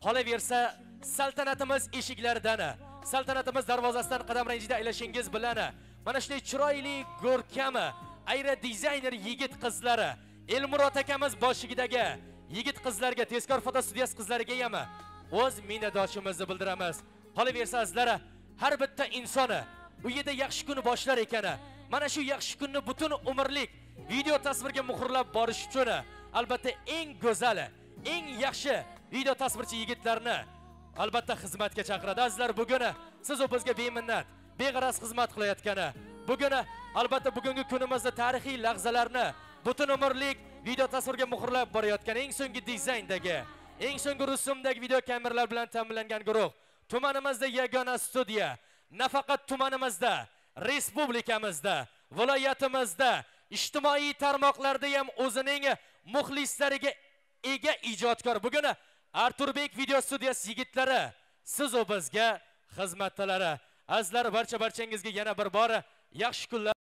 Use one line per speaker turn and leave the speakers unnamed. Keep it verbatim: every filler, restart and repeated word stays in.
Qolaversa, saltanatimiz eshiklaridan, saltanatimiz darvozasidan qadam ranjida aylashingiz bilan mana shunday chiroyli, ko'rkami, ayra dizayner yigit qizlari, Elmurod akamiz boshligidagi yigit qizlarga, tezkor fotostudiyasi qizlariga ham o'z minnatdorchiligimizni bildiramiz. Qolaversa sizlar har bitta insoni u yerda yaxshi kuni boshlar ekani, mana shu yaxshi kunni butun umrlik video tasvirga muhrlab borish uchun albatta eng go'zal, eng yaxshi video tasvirchi yigitlarni albatta xizmatga chaqiradi. Azizlar, bugun siz u bizga beminnat, beg'araz xizmat qilayotgani, bugun albatta bugungi kunimizda tarixiy lahzalarni butun umrlik video tasvirga muhrlab borayotgan, eng so'nggi dizayndagi, eng so'nggi rusumdagi video kameralar bilan ta'minlangan guruh, tumanimizda yagona studiya, nafaqat tumanimizda, respublikamizda, viloyatimizda, ijtimoiy tarmoqlarda ham o'zining muxlislariga ega ijodkor. Bugun Arturbek video studiyasi yigitlari, siz u bizga xizmatdalari. Azizlar, barcha barchangizga yana bir bor yaxshi kunlar